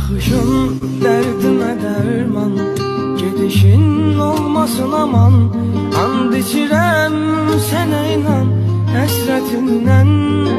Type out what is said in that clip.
Baxışın dərdimə dərman, gedişin olmasın aman. And içirəm sənə inan, həsrətindən